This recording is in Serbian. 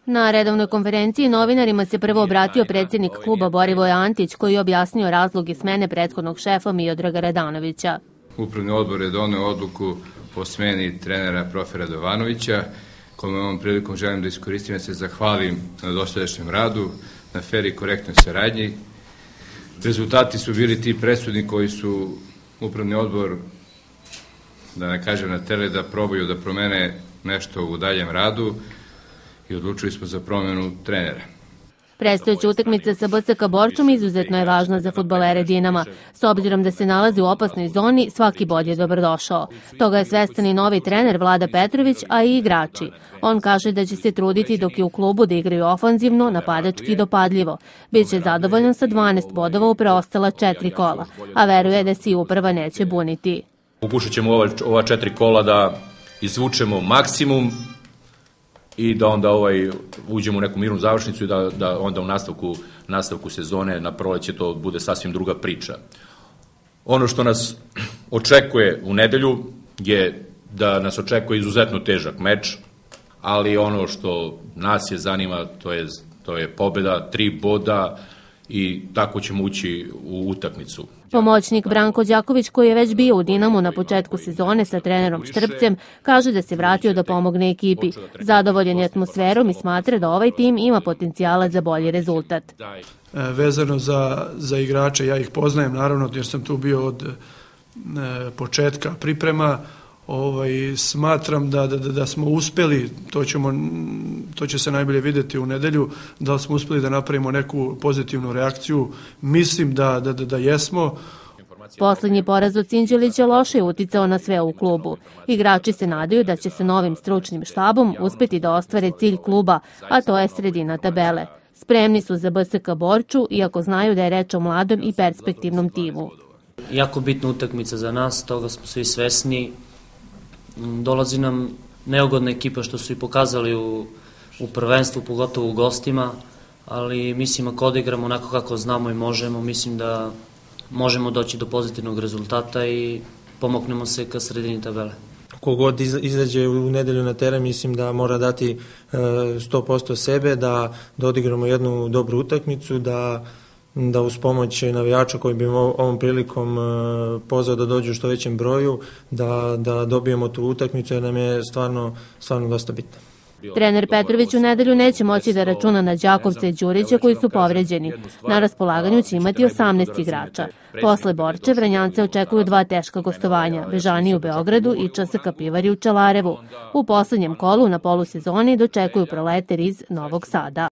Na redovnoj konferenciji novinarima se prvo obratio predsjednik kluba Borivoje Antić, koji je objasnio razloge smene prethodnog šefa Miodraga Radanovića. Upravni odbor je doneo odluku o smeni trenera prof. Radovanovića, kome ovom prilikom želim da iskoristim da se zahvalim na dosadašnjem radu, na fer i korektnoj saradnji. Rezultati su bili ti presudni koji su upravni odbor, da ne kažem, naterali da probaju da promene nešto u daljem radu i odlučili smo za promenu trenera. Predstojeća utakmica sa BSK Borčom izuzetno je važna za fudbalere Dinama. S obzirom da se nalazi u opasnoj zoni, svaki bod je dobrodošao. Toga je svestan i novi trener Vlada Petrović, a i igrači. On kaže da će se truditi dok je u klubu da igraju ofanzivno, napadački i dopadljivo. Biće zadovoljan sa 12 bodova u preostala 4 kola, a veruje da se i uprava neće buniti. Pokušat ćemo ova 4 kola da izvučemo maksimum i da onda uđemo u neku mirnu završnicu i da onda u nastavku sezone na proleće to bude sasvim druga priča. Ono što nas očekuje u nedelju je da nas očekuje izuzetno težak meč, ali ono što nas je zanima to je pobjeda, 3 boda i tako ćemo ući u utakmicu. Pomoćnik Branko Đaković, koji je već bio u Dinamu na početku sezone sa trenerom Štrpcem, kaže da se vratio da pomogne ekipi. Zadovoljan je atmosferom i smatra da ovaj tim ima potencijala za bolji rezultat. Vezano za igrače, ja ih poznajem naravno jer sam tu bio od početka priprema. Smatram da smo uspeli, to će se najbolje vidjeti u nedelju, da smo uspeli da napravimo neku pozitivnu reakciju. Mislim da jesmo. Poslednji poraz od Sinđelića loše je uticao na sve u klubu. Igrači se nadaju da će se novim stručnim štabom uspeti da ostvare cilj kluba, a to je sredina tabele. Spremni su za BSK Borču, iako znaju da je reč o mladom i perspektivnom timu. Jako bitna utakmica za nas, toga smo svi svesni. Dolazi nam neugodna ekipa što su i pokazali u prvenstvu, pogotovo u gostima, ali mislim ako odigramo onako kako znamo i možemo, mislim da možemo doći do pozitivnog rezultata i pomoknemo se ka sredini tabele. Kogod izađe u nedelju na teren, mislim da mora dati 100% sebe, da odigramo jednu dobru utakmicu, da uz pomoć navijača koji bi ovom prilikom pozvao da dođu u što većem broju, da dobijemo tu utakmicu jer nam je stvarno dosta bitno. Trener Petrović u nedelju neće moći da računa na Đakovca i Đurića koji su povređeni. Na raspolaganju će imati 18 igrača. Posle Borče, Vranjance očekuju 2 teška gostovanja, Bežani u Beogradu i CSKA Pivari u Čelarevu. U poslednjem kolu na polusezoni dočekuju Proleter iz Novog Sada.